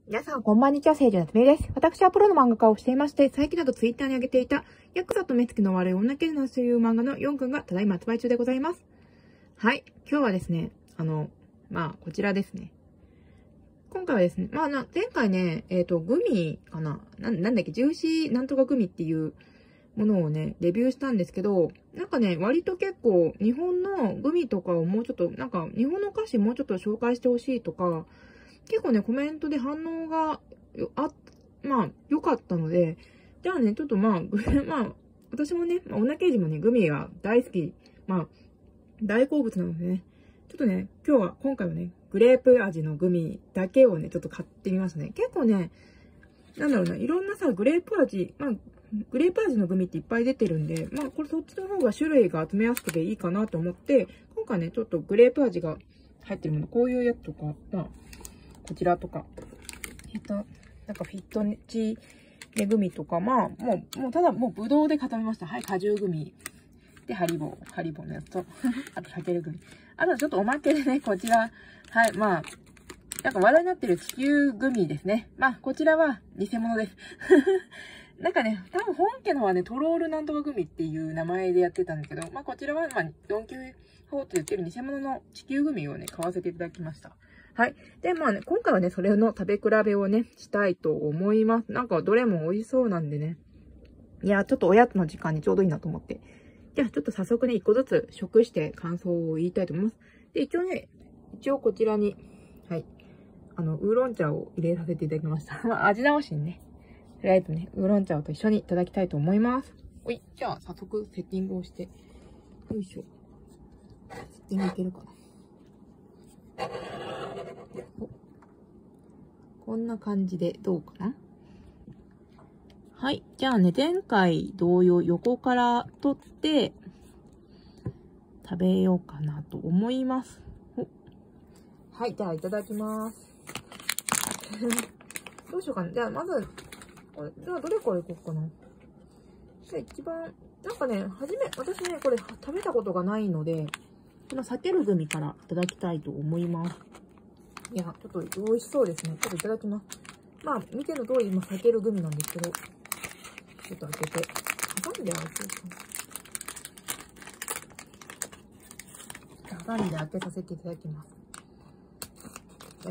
皆さん、こんばんにちは、聖女なつめです。私はプロの漫画家をしていまして、最近だとツイッターに上げていた、ヤクザと目つきの悪い女刑事という漫画の4巻がただいま発売中でございます。はい。今日はですね、こちらですね。今回はですね、前回ね、グミかななんだっけ、ジューシーなんとかグミっていうものをね、レビューしたんですけど、なんかね、割と結構、日本のグミとかをもうちょっと、なんか、日本のお菓子もうちょっと紹介してほしいとか、結構ね、コメントで反応が良かったので、じゃあね、ちょっと私もね、女刑事もね、グミが大好き、大好物なのでね、ちょっとね、今回はね、グレープ味のグミだけをね、ちょっと買ってみましたね。結構ね、なんだろうな、いろんなさ、グレープ味のグミっていっぱい出てるんで、これそっちの方が種類が集めやすくていいかなと思って、今回ね、ちょっとグレープ味が入ってるもの、こういうやつとか、こちらとか、なんかフィットネチでグミとか、ただブドウで固めました。はい、果汁グミ。で、ハリボーのやつと、あと、シャケルグミ。あと、ちょっとおまけでね、こちら、はい、なんか話題になってる地球グミですね。こちらは偽物です。なんかね、多分本家のはね、トロールなんとかグミっていう名前でやってたんだけど、こちらは、ドンキホーと言ってる偽物の地球グミをね、買わせていただきました。はい。で、今回はね、それの食べ比べをね、したいと思います。なんか、どれも美味しそうなんでね。いや、ちょっとおやつの時間にちょうどいいなと思って。じゃあ、ちょっと早速ね、1個ずつ食して感想を言いたいと思います。で、一応こちらに、はい。ウーロン茶を入れさせていただきました。味直しにね、とりあえずね、ウーロン茶と一緒にいただきたいと思います。じゃあ、早速セッティングをして。よいしょ。セッティングいけるかな。こんな感じでどうかな？はい。じゃあね、前回同様横から取って食べようかなと思います。はい。じゃあいただきます。どうしようかな。じゃあまず、じゃあどれからいこうかな。じゃあ一番、なんかね、私ね、これ食べたことがないので、この避けるグミからいただきたいと思います。いや、ちょっと美味しそうですね。ちょっといただきます。見ての通り、今、避けるグミなんですけど、ちょっと開けて、挟んで開けさせていただきます。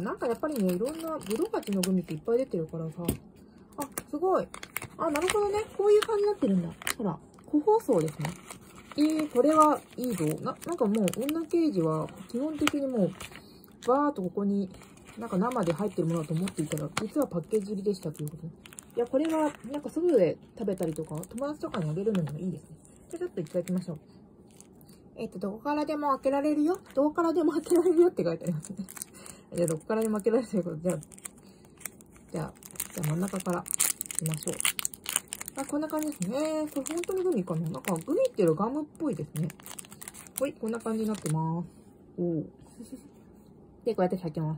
なんかやっぱりね、いろんなブドウ味のグミっていっぱい出てるからさ、すごい。なるほどね。こういう感じになってるんだ。ほら、個包装ですね。これはいいぞ。なんかもう、女刑事は、基本的にもう、バーっとここに、なんか生で入ってるものだと思っていたら、実はパッケージ入りでしたということで。いや、これは、なんか外で食べたりとか、友達とかにあげるのにもいいですね。じゃあちょっといただきましょう。どこからでも開けられるよ。どこからでも開けられるよって書いてありますね。じゃあ、どこからでも開けられるということで、じゃあ真ん中からいきましょう。こんな感じですね。これ本当にグミかな？なんかグミっていうのガムっぽいですね。こんな感じになってます。で、こうやって裂けます。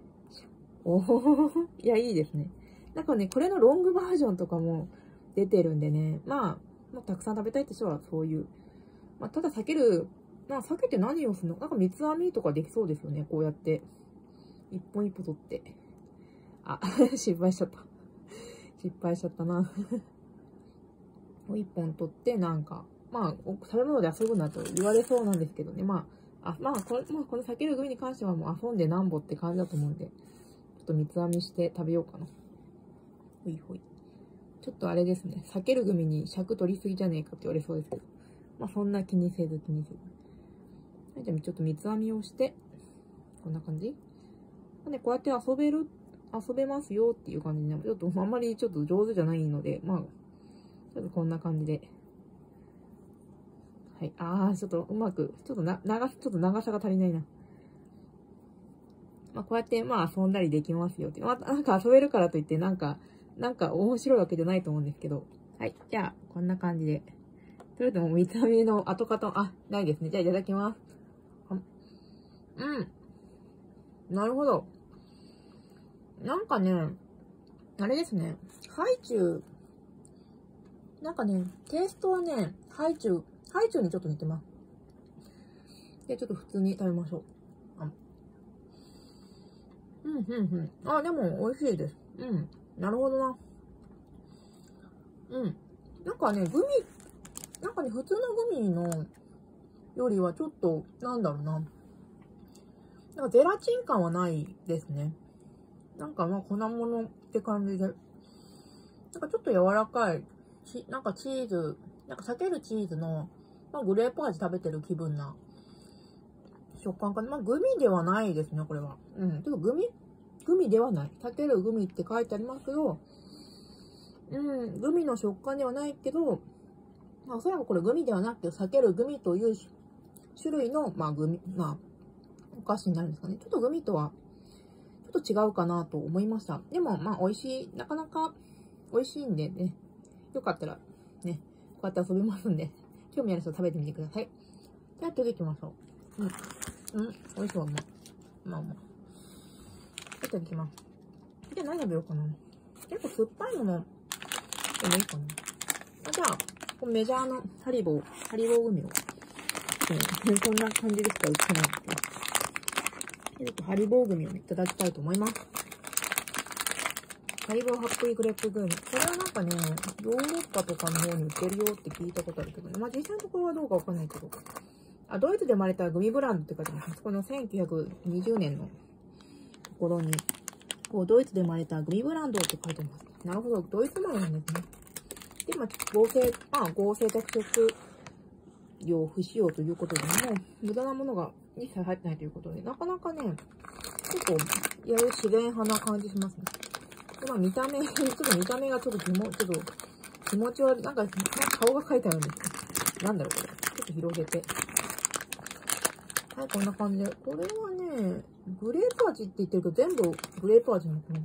いや、いいですね。なんかね、これのロングバージョンとかも出てるんでね。たくさん食べたいって人はそういう。ただ避けて何をするの？なんか三つ編みとかできそうですよね。こうやって。一本一本取って。失敗しちゃった。失敗しちゃったな。一本取って、なんか、食べ物で遊ぶなと言われそうなんですけどね。この避けるグミに関してはもう遊んでなんぼって感じだと思うんで、ちょっと三つ編みして食べようかな。ちょっとあれですね。避けるグミに尺取りすぎじゃねえかって言われそうですけど。そんな気にせず。はい、じゃあちょっと三つ編みをして、こんな感じ？こうやって遊べますよっていう感じになる。ちょっとあんまりちょっと上手じゃないので、ちょっとこんな感じで。はい。ちょっとうまく、ちょっと長さが足りないな。こうやって遊んだりできますよって。なんか遊べるからといって、なんか面白いわけじゃないと思うんですけど。はい。じゃあ、こんな感じで。とりあえずもう見た目の跡形、ないですね。じゃあいただきます。なるほど。なんかね、あれですね。ハイチュウ。なんかね、テイストはね、ハイチュウにちょっと似てます。で、ちょっと普通に食べましょう。 あ、でも美味しいです。なるほどな。なんかね、普通のグミのよりはちょっと、なんだろうな。なんかゼラチン感はないですね。なんかまあ粉物って感じで。なんかちょっと柔らかい。なんかチーズ、なんか裂けるチーズの、まあグレープ味食べてる気分な食感かな。まあグミではないですね、これは。けどグミではない。裂けるグミって書いてありますけど、グミの食感ではないけど、まあおそらくこれグミではなくて、裂けるグミという種類の、まあお菓子になるんですかね。ちょっとグミとは、ちょっと違うかなと思いました。でも、まあ美味しい、なかなか美味しいんでね。よかったら、ね、こうやって遊べますんで、興味ある人食べてみてください。じゃあ、次行きましょう。美味しそう、まあ。ちょっと行きます。じゃあ、何食べようかな。結構酸っぱいもの、でもいいかな。じゃあ、メジャーのハリボーグミを、こんな感じでしか売ってないので、ハリボーグミをいただきたいと思います。ハリボーハッピーグレープグミ。これはなんかね、ヨーロッパとかの方に売ってるよって聞いたことあるけどね。まあ実際のところはどうかわかんないけど。あ、ドイツで生まれたグミブランドって書いてます。この1920年のところに、こう、ドイツで生まれたグミブランドって書いてます。なるほど、ドイツ生まれなんですね。で、まあ、合成着色料不使用ということで、もう、無駄なものが一切入ってないということで、なかなかね、結構、自然派な感じしますね。まあ見た目がちょっと気持ち悪い。なんか顔が描いてあるんですよ。なんだろうこれ。ちょっと広げて。はい、こんな感じで。これはね、グレープ味って言ってるけど、全部グレープ味なのかな。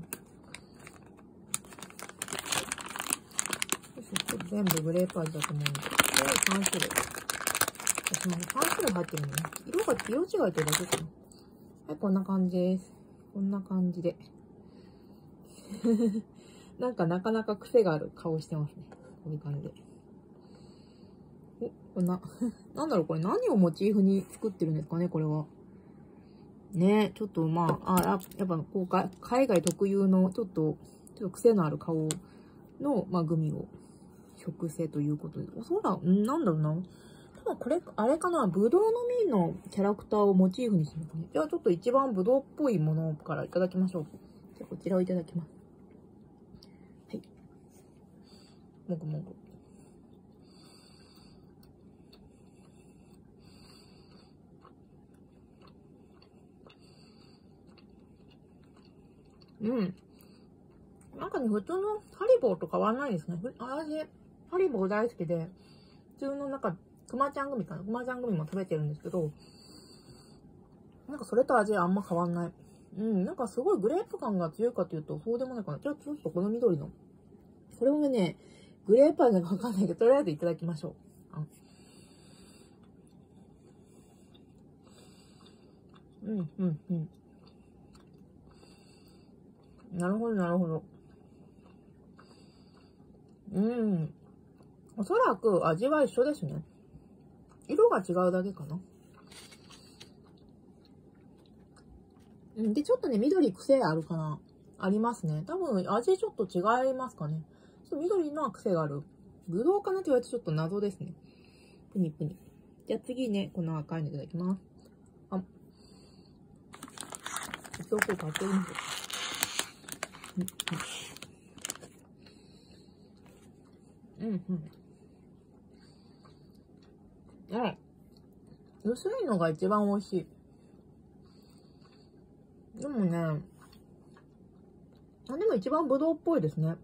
全部グレープ味だと思うんで。これは3種類。私も3種類入ってるのね。色違いってだけかな。はい、こんな感じです。こんな感じで。なんかなかなか癖がある顔してますね。こういう感じで。こんな、なんだろうこれ何をモチーフに作ってるんですかねこれは。ねちょっとまあ、やっぱこう海外特有のちょっと癖のある顔の、まあ、グミを食せということで。なんだろうな。多分これ、あれかな、ブドウの実のキャラクターをモチーフにしてるのかね。じゃあちょっと一番ブドウっぽいものからいただきましょう。じゃあこちらをいただきます。はい。もぐもぐ。なんかね、普通のハリボーと変わらないですね。私、ハリボー大好きで、普通のなんか、くまちゃんグミも食べてるんですけど、なんかそれと味あんま変わんない。なんかすごいグレープ感が強いかというと、そうでもないかな。じゃあちょっとこの緑の。これもね、グレープ味がわかんないけど、とりあえずいただきましょう。なるほど、なるほど。おそらく味は一緒ですね。色が違うだけかな。で、ちょっとね、緑癖あるかな。ありますね。多分、味ちょっと違いますかね。ちょっと緑のは癖がある。ぶどうかなって言われてちょっと謎ですね。ぷにぷに。じゃあ次ね、この赤いのいただきます。一応こう買ってみて。薄いのが一番美味しい。でもね、でも一番ぶどうっぽいですね。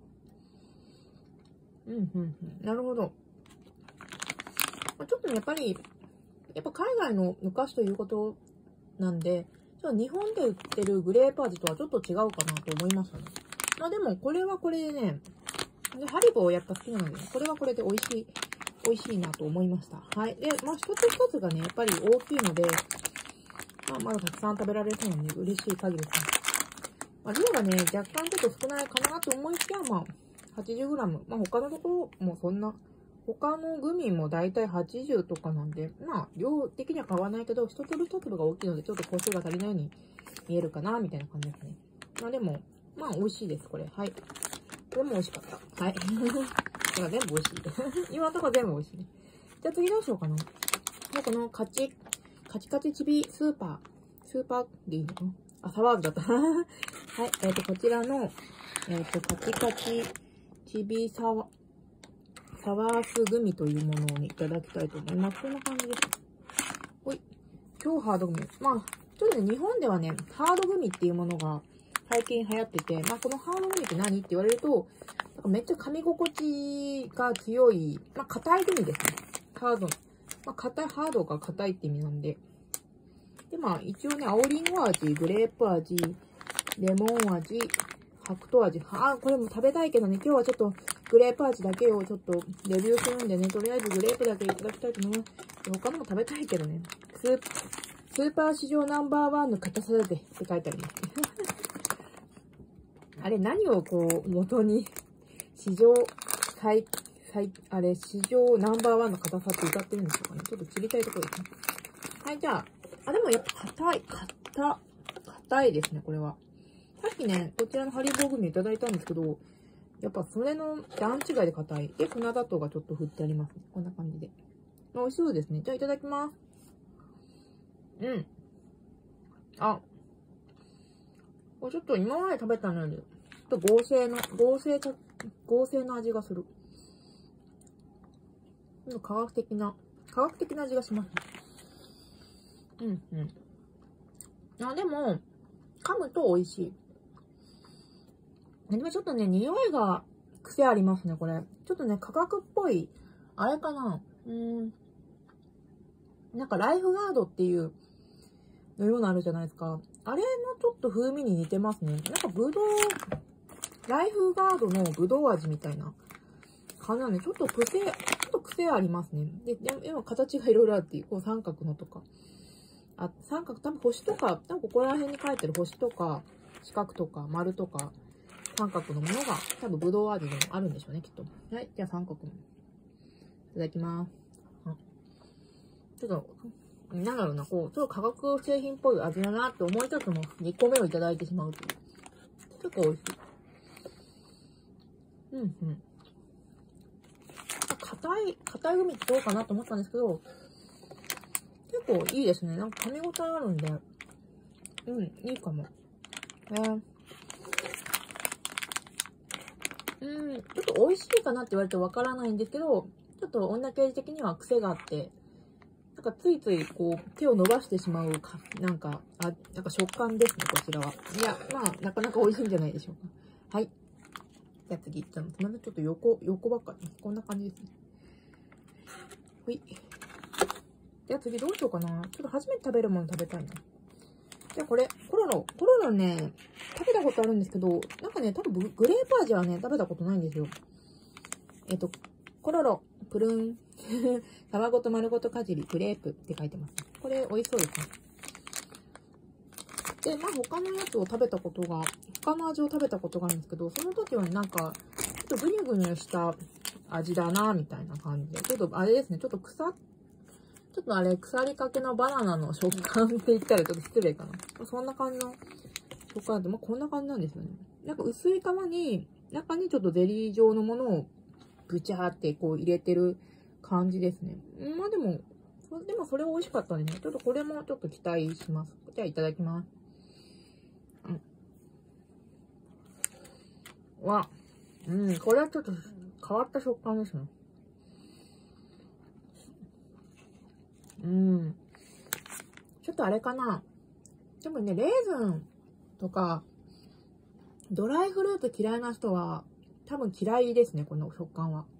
なるほど。ちょっとね、やっぱ海外の昔ということなんで、ちょっと日本で売ってるグレープ味とはちょっと違うかなと思いましたね。まあでも、これはこれでね、ハリボーやっぱ好きなので、これはこれで美味しいなと思いました。はい。で、まあ一つ一つがね、やっぱり大きいので、まだたくさん食べられそうなので嬉しい限りですね。量がね、若干ちょっと少ないかなと思いきや、80g。他のところもそんな、他のグミもだいたい80とかなんで、量的には変わらないけど、一粒一粒が大きいので、ちょっと個数が足りないように見えるかな、みたいな感じですね。 まあでも、まあ美味しいです、これ。はい。これも美味しかった。はい。だから全部美味しい。今のところ全部美味しいね。じゃあ次どうしようかな。このカチカチチビスーパーでいいのかなあ、サワーズだった。はい。こちらの、カチカチチビサワースグミというものをね、いただきたいと思います。こんな感じです。ほい。超ハードグミ。まあ、ちょっとね、日本ではね、ハードグミっていうものが最近流行ってて、まあ、このハードグミって何って言われると、なんかめっちゃ噛み心地が強い、まあ、硬いグミですね。ハード。まあ、ハードが硬いって意味なんで。で、まあ、一応ね、青リンゴ味、グレープ味、レモン味、白桃味。これも食べたいけどね、今日はちょっとグレープ味だけをちょっとレビューするんでね、とりあえずグレープだけいただきたいと思います。他のも食べたいけどね。スーパー史上ナンバーワンの硬さだぜって書いてあります。あれ、何をこう、元に、史上ナンバーワンの硬さって歌ってるんでしょうかね。ちょっと知りたいところですね。はい、じゃあ、でもやっぱ硬いですね、これは。さっきね、こちらのハリボーグミいただいたんですけど、やっぱそれの段違いで硬い。で、粉砂糖がちょっと振ってありますね。こんな感じで。美味しそうですね。じゃあいただきます。うん。これちょっと今まで食べたのより、ちょっと合成の味がする。科学的な味がします。でも、噛むと美味しい。でもちょっとね、匂いが癖ありますね、これ。ちょっとね、化学っぽい、あれかななんかライフガードっていうのようなあるじゃないですか。あれのちょっと風味に似てますね。なんかライフガードのぶどう味みたいな感じなんで、ちょっと癖ありますね。でも形がいろいろあるっていう、こう三角のとか。三角、多分星とか、多分ここら辺に書いてる星とか、四角とか、丸とか、三角のものが、多分ぶどう味でもあるんでしょうね、きっと。はい、じゃあ三角も。いただきます。ちょっと、なんだろうな、こう、ちょっと化学製品っぽい味だなって思いつつも、2個目をいただいてしまうという。結構美味しい。硬いグミってどうかなと思ったんですけど、結構いいですね。なんか噛み応えあるんで、いいかも。ちょっと美味しいかなって言われてわからないんですけど、ちょっと女刑事的には癖があって、なんかついついこう手を伸ばしてしまうなんか食感ですね、こちらは。いや、まあ、なかなか美味しいんじゃないでしょうか。はい。じゃあ次、ちょっと横ばっかり。こんな感じですね。ほい。じゃあ次どうしようかな。ちょっと初めて食べるもの食べたいな。じゃあこれ、コロロね、食べたことあるんですけど、なんかね、多分グレープ味はね、食べたことないんですよ。コロロ、プルン、皮ごと丸ごとかじり、グレープって書いてます。これ美味しそうですね。で、まあ他の味を食べたことがあるんですけど、その時はなんか、ちょっとグニュグニュした味だな、みたいな感じで。ちょっとあれですね、ちょっと腐りかけのバナナの食感って言ったらちょっと失礼かな。そんな感じの食感で、まあこんな感じなんですよね。なんか薄い中にちょっとゼリー状のものをぐちゃーってこう入れてる感じですね。まあでもそれは美味しかったんでね。ちょっとこれもちょっと期待します。じゃあいただきます。これはちょっと変わった食感ですね。ちょっとあれかな。でもね、レーズンとか、ドライフルーツ嫌いな人は、多分嫌いですね、この食感は。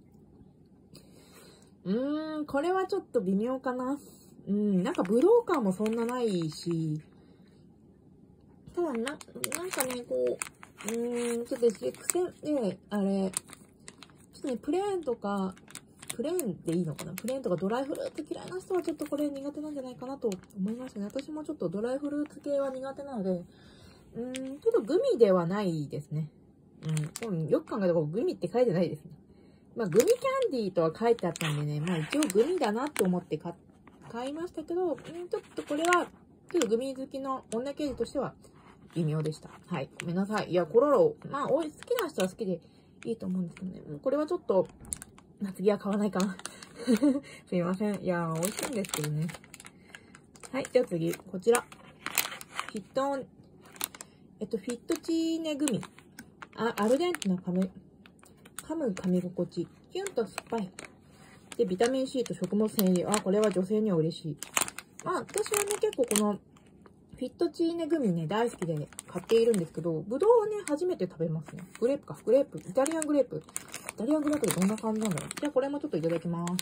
これはちょっと微妙かな。なんかブドウ感もそんなないし、ただなんかね、こう、ちょっとね、あれ、ちょっとね、プレーンとかでいいのかな、プレーンとかドライフルーツ嫌いな人はちょっとこれ苦手なんじゃないかなと思いますね。私もちょっとドライフルーツ系は苦手なので、ちょっとグミではないですね。よく考えたらグミって書いてないですね。まあ、グミキャンディーとは書いてあったんでね、まあ一応グミだなって思って買いましたけど、ちょっとこれは、ちょっとグミ好きの女刑事としては微妙でした。はい。ごめんなさい。いや、コロロ、まあ、好きな人は好きでいいと思うんですけどね。これはちょっと、次は買わないかな。すいません。いや、美味しいんですけどね。はい。じゃあ次、こちら。フィットチーネグミ。アルデンテな噛む噛み心地。キュンと酸っぱい。で、ビタミン C と食物繊維。これは女性には嬉しい。まあ、私はね、結構この、フィットチーネグミね、大好きで買っているんですけど、ぶどうはね、初めて食べますね。グレープか。グレープ。イタリアングレープ。イタリアングレープでどんな感じなんだろう。じゃあ、これもちょっといただきます。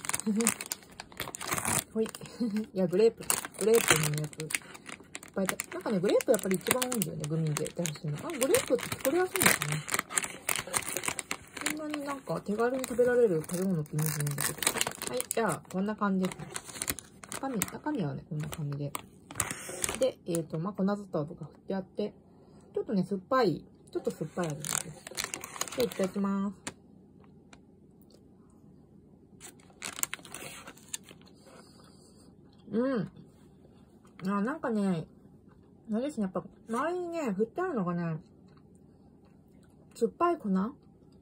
ほい。いや、グレープのやつ。なんかね、グレープやっぱり一番多いんだよね、グミで出してるの。グレープって作りやすいんですね。そんなになんか手軽に食べられる食べ物ってイメージなんだけど。はい、じゃあ、こんな感じですね。中身はね、こんな感じで。で、まあ、粉砂糖とか振ってあって、ちょっとね、ちょっと酸っぱい味なんです。で、いただきます。なんかね、あれですね、やっぱ、周りにね、振ってあるのがね、酸っぱい粉なん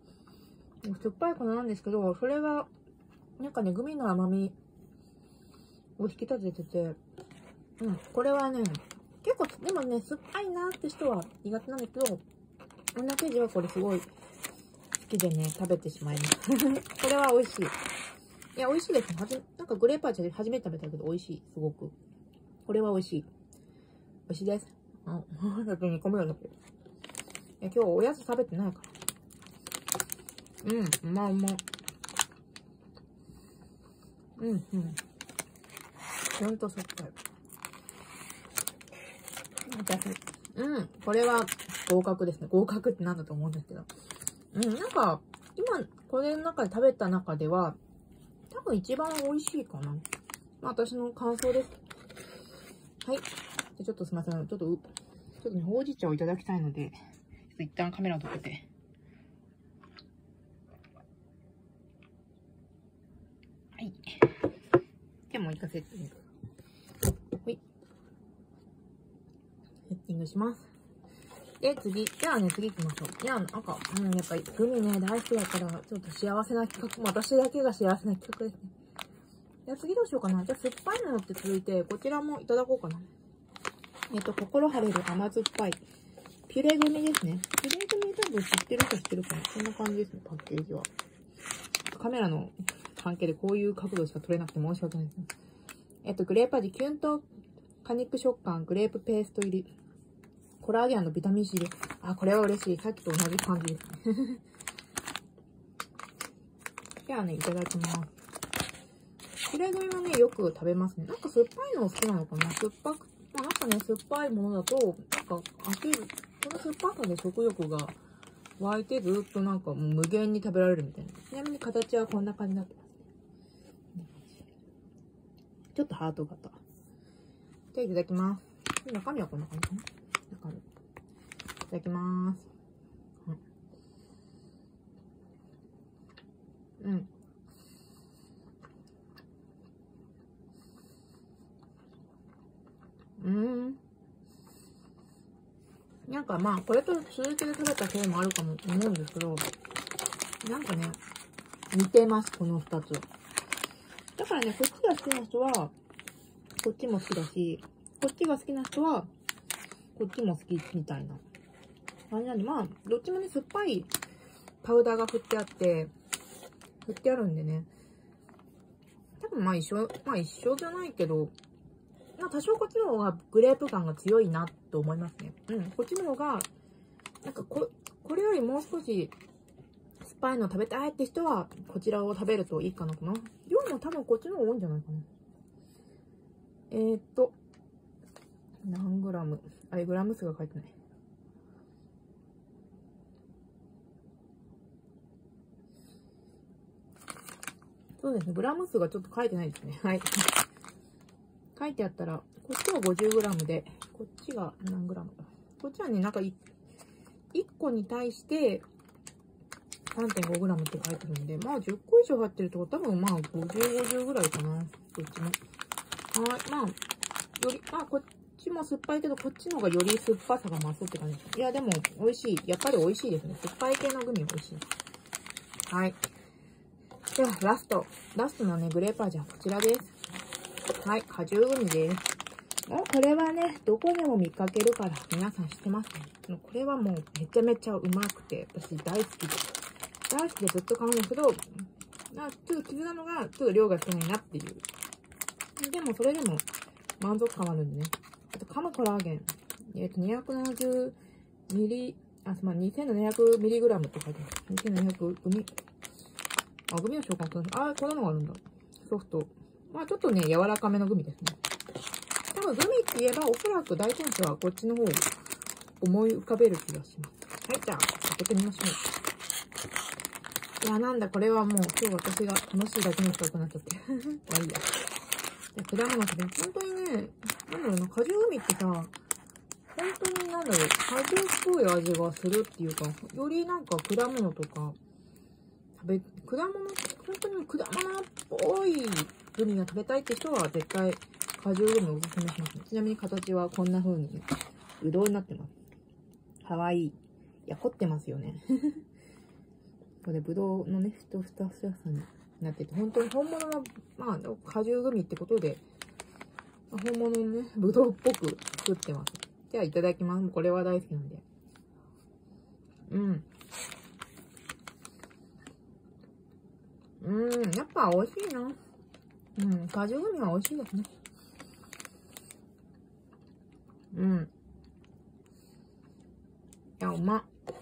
ですけど、それが、なんかね、グミの甘みを引き立ててて、これはね、結構、でもね、酸っぱいなって人は苦手なんだけど、女生地はこれすごい好きでね、食べてしまいます。これは美味しい。いや、美味しいですね。なんかグレープ味初めて食べたけど、美味しい。すごく。これは美味しい。美味しいです。だって2個目だけど。今日おやつ食べてないから。うま。ちゃんと酸っぱい。これは合格ですね。合格ってなんだと思うんですけど。なんか、今、これの中で食べた中では、多分一番美味しいかな。まあ、私の感想です。はい。じゃちょっとすみません。ちょっとね、ほうじ茶をいただきたいので、一旦カメラを撮ってて。はい。じゃあもう一回セッティング。はい。セッティングします。で、次行きましょう。なんか、やっぱりグミね、大好きだから、ちょっと幸せな企画、私だけが幸せな企画ですね。じゃあ次どうしようかな。じゃあ酸っぱいものって続いて、こちらもいただこうかな。心晴れる甘酸っぱい。ピュレグミですね。ピュレグミ多分知ってるかな。こんな感じですね、パッケージは。カメラの関係でこういう角度しか撮れなくて申し訳ないですね。グレープ味、キュンと果肉食感、グレープペースト入り。コラーゲンのビタミン C です。これは嬉しい。さっきと同じ感じですね。じゃあね、いただきます。ピュレグミはね、よく食べますね。なんか酸っぱいの好きなのかな。なんかね、酸っぱいものだと、なんか飽きる。この酸っぱさで食欲が湧いてずっとなんかもう無限に食べられるみたいな。ちなみに形はこんな感じになってますね。ちょっとハート型。じゃあいただきます。中身はこんな感じかな。中身。いただきます。なんかまあ、これと続けて食べたせいもあるかも思うんですけど、なんかね、似てます、この2つ。だからね、こっちが好きな人は、こっちも好きだし、こっちが好きな人は、こっちも好きみたいな感じなんで、まあ、どっちもね、酸っぱいパウダーが振ってあるんでね、多分まあ一緒じゃないけど、まあ多少こっちの方がグレープ感が強いなと思いますね。こっちの方が、なんかこれよりもう少し酸っぱいの食べたいって人は、こちらを食べるといいかな。量も多分こっちの方が多いんじゃないかな。何グラム？グラム数が書いてない。そうですね、グラム数がちょっと書いてないですね。はい。書いてあったら、こっちは 50g で、こっちが何 g だ。こっちはね、なんか1個に対して 3.5g って書いてるんで、まあ10個以上入ってるってことは多分まあ50ぐらいかな。こっちも。はい。まあ、より、まあちも酸っぱいけど、こっちの方がより酸っぱさが増すって感じ。いや、でも、美味しい。やっぱり美味しいですね。酸っぱい系のグミ美味しい。はい。では、ラストのね、グレープ味はこちらです。はい、果汁グミです。これはね、どこでも見かけるから皆さん知ってますね。これはもうめちゃめちゃうまくて、私大好きで。大好きでずっと買うんですけど、ちょっと気づなのが、ちょっと量が少ないなっていう。でもそれでも満足感あるんでね。あと、カムコラーゲン。270ミリ、2700ミリグラムって書いてある。2700グミ。グミの紹介する。こんなのがあるんだ。ソフト。ちょっとね、柔らかめのグミですね。多分グミって言えば、おそらく大天使はこっちの方を思い浮かべる気がします。はい、じゃあ、開けてみましょう。いや、なんだ、これはもう、今日私が楽しいだけの企画になっちゃって。まあいいや。果物食べる。本当にね、なんだろうな、果汁グミってさ、本当になんだろう、果汁っぽい味がするっていうか、よりなんか果物とか、本当に果物っぽいグミが食べたいって人は絶対果汁グミをおすすめしますね。ちなみに形はこんな風に、うどんになってます。かわいい。いや、凝ってますよね。これ、ぶどうのね、ふたふたさになってて、本当に本物の、果汁グミってことで、本物のね、ぶどうっぽく作ってます。じゃあ、いただきます。これは大好きなんで。やっぱ美味しいな。果汁グミは美味しいですね。いや、うまっ。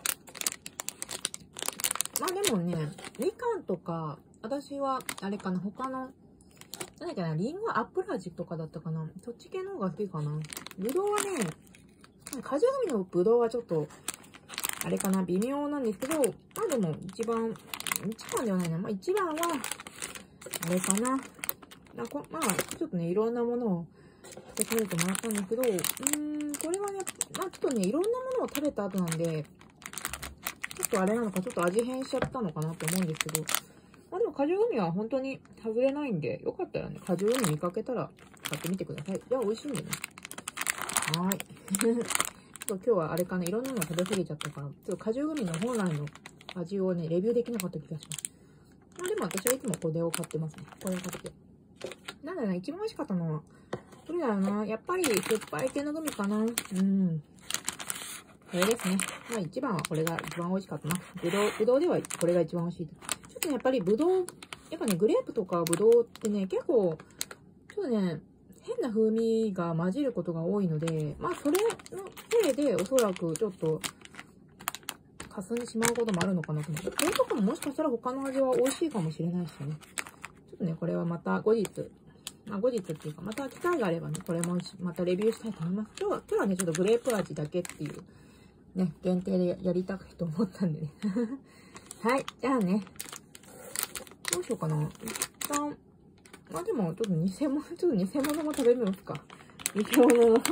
でもね、みかんとか、私は、あれかな、他の、なんだっけな、リンゴアップル味とかだったかな。そっち系の方が好きかな。ぶどうはね、果汁グミのぶどうはちょっと、あれかな、微妙なんですけど、でも、一番ではないな。一番は、あれかな。ちょっとね、いろんなものを食べてもらったんですけど、これはね、ちょっとね、いろんなものを食べた後なんで、ちょっとあれなのか、ちょっと味変しちゃったのかなと思うんですけど、でも果汁グミは本当に外れないんで、よかったらね、果汁グミ見かけたら買ってみてください。いや、美味しいんでね。はーい。ちょっと今日はあれかな、いろんなの食べ過ぎちゃったから、ちょっと果汁グミの本来の味をね、レビューできなかった気がします。でも私はいつもこれを買ってますね。これを買って。なんだろうな、一番美味しかったのは、どれだろうな、やっぱり酸っぱい系のグミかな。これですね。一番はこれが一番美味しかったな。ぶどうではこれが一番美味しい。ちょっとね、やっぱりぶどう、やっぱね、グレープとかぶどうってね、結構、ちょっとね、変な風味が混じることが多いので、それのせいでおそらくちょっと、かすんでしまうこともあるのかなと思って。これとかももしかしたら他の味は美味しいかもしれないしね。ちょっとね、これはまた後日っていうか、また機会があればね、これもまたレビューしたいと思います。今日はね、ちょっとグレープ味だけっていう、ね、限定でやりたいと思ったんでね。はい、じゃあね、どうしようかな。一旦、でも、ちょっと偽物も食べますか。偽物の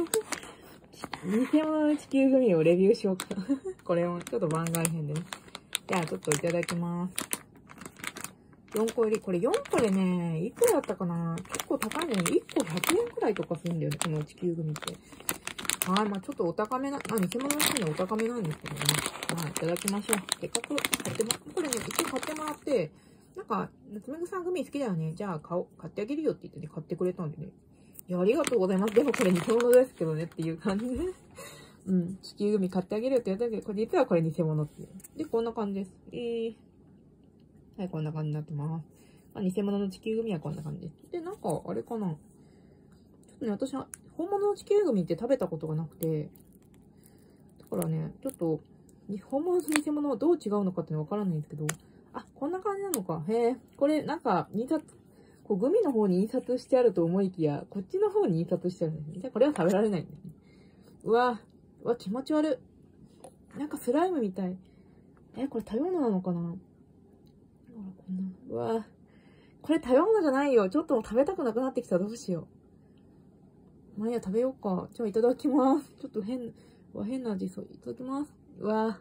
地球グミをレビューしようか。これもちょっと番外編でね。じゃあ、ちょっといただきます。4個入り。これ4個でね、いくらだったかな？結構高いんだよね。1個100円くらいとかするんだよね、この地球グミって。はい、ちょっとお高めな、偽物らしいのお高めなんですけどね。いただきましょう。せっかくこれね、一応買ってもらって、夏目さんグミ好きだよね。じゃあ買ってあげるよって言ってね、買ってくれたんでね。いや、ありがとうございます。でもこれ偽物ですけどねっていう感じで。地球グミ買ってあげるよって言ったけど、実はこれ偽物っていう。で、こんな感じです。はい、こんな感じになってます。偽物の地球グミはこんな感じです。で、あれかな。ちょっとね、私は、本物の地球グミって食べたことがなくて、だからね、ちょっと、本物と偽物はどう違うのかっていうのわからないんですけど、こんな感じなのか。へえ、これ、印刷、グミの方に印刷してあると思いきや、こっちの方に印刷してあるんですね。じゃあこれは食べられないんですね。うわ、気持ち悪い。スライムみたい。これ食べ物なのかな？うわ、これ食べ物じゃないよ。ちょっともう食べたくなくなってきた。どうしよう。いや、食べようか。じゃあいただきます。ちょっと変な味そう。いただきます。うわ。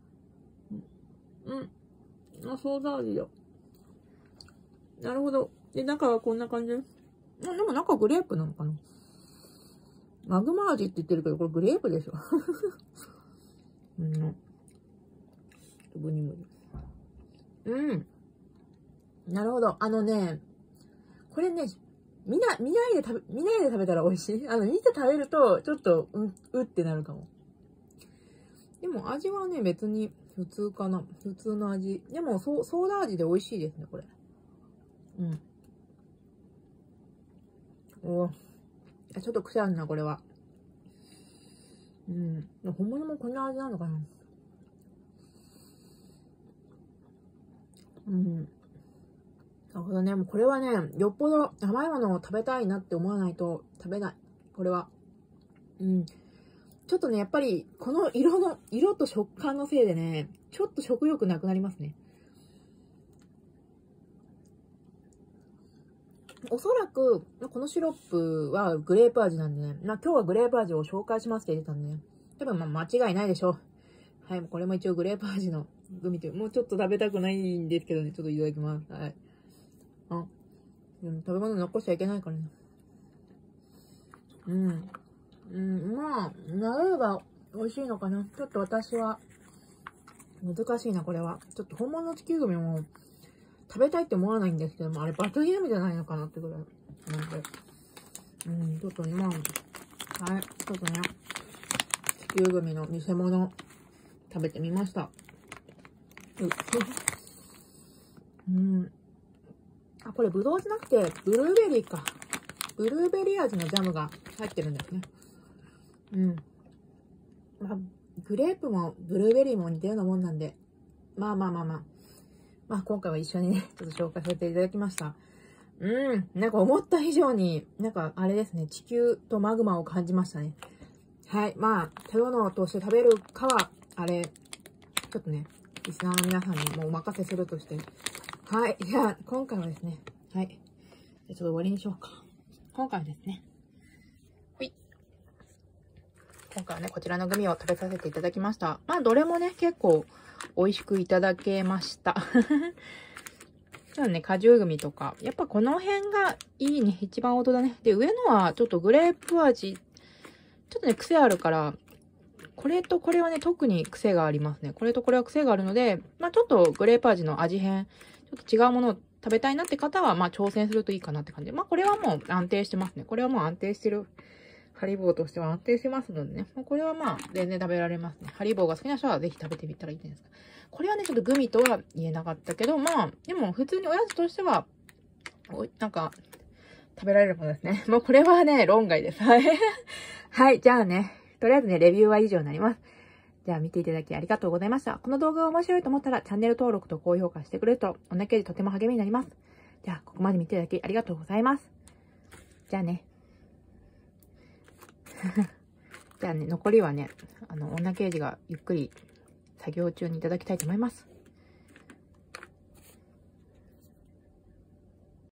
ソーダ味だ。なるほど。で、中はこんな感じ。でも中グレープなのかな。 マグマ味って言ってるけど、これグレープでしょ。うん。ブニブニ。うん。なるほど。これね、見ないで食べたら美味しい。見て食べると、ちょっと、うってなるかも。でも味はね、別に普通かな。普通の味。でも、ソーダ味で美味しいですね、これ。うん。おちょっと癖あるな、これは。うん。本物もこんな味なのかな。うん。なるほどね。もうこれはね、よっぽど甘いものを食べたいなって思わないと食べない。これは。うん。ちょっとね、やっぱり、この色と食感のせいでね、ちょっと食欲なくなりますね。おそらく、このシロップはグレープ味なんでね、今日はグレープ味を紹介しますって言ってたんでね、多分間違いないでしょう。はい、これも一応グレープ味のグミという、もうちょっと食べたくないんですけどね、ちょっといただきます。はい。食べ物残しちゃいけないからね。まあ、慣れれば美味しいのかな。ちょっと私は、難しいな、これは。ちょっと本物の地球グミも、食べたいって思わないんですけども、あれ罰ゲームじゃないのかなってぐらい。なんで。ちょっとね、はい、ちょっとね、地球グミの偽物、食べてみました。これブドウじゃなくて、ブルーベリーか。ブルーベリー味のジャムが入ってるんですね。グレープもブルーベリーも似たようなもんなんで、今回は一緒にね、ちょっと紹介させていただきました。なんか思った以上に、なんかあれですね、地球とマグマを感じましたね。はい。食べ物として食べるかは、あれ、ちょっとね、リスナーの皆さんにもうお任せするとして。はい。じゃあ、今回はですね、はい。じゃあちょっと終わりにしようか。今回はですね、今回はね、こちらのグミを食べさせていただきました。どれもね、結構美味しくいただけました。じゃあね、果汁グミとか。やっぱこの辺がいいね。一番音だね。で、上のはちょっとグレープ味。ちょっとね、癖あるから、これとこれはね、特に癖がありますね。これとこれは癖があるので、ちょっとグレープ味の味変、ちょっと違うものを食べたいなって方は、挑戦するといいかなって感じで。これはもう安定してますね。これはもう安定してる。ハリボーとしては安定してますのでね。これは全然食べられますね。ハリボーが好きな人はぜひ食べてみたらいいんですか。これはね、ちょっとグミとは言えなかったけど、でも普通におやつとしては、なんか、食べられるものですね。これはね、論外です。はい。はい、じゃあね、とりあえずね、レビューは以上になります。じゃあ見ていただきありがとうございました。この動画が面白いと思ったらチャンネル登録と高評価してくれると、おなけでとても励みになります。じゃあ、ここまで見ていただきありがとうございます。じゃあね。じゃあね、残りはね、女刑事がゆっくり作業中にいただきたいと思います。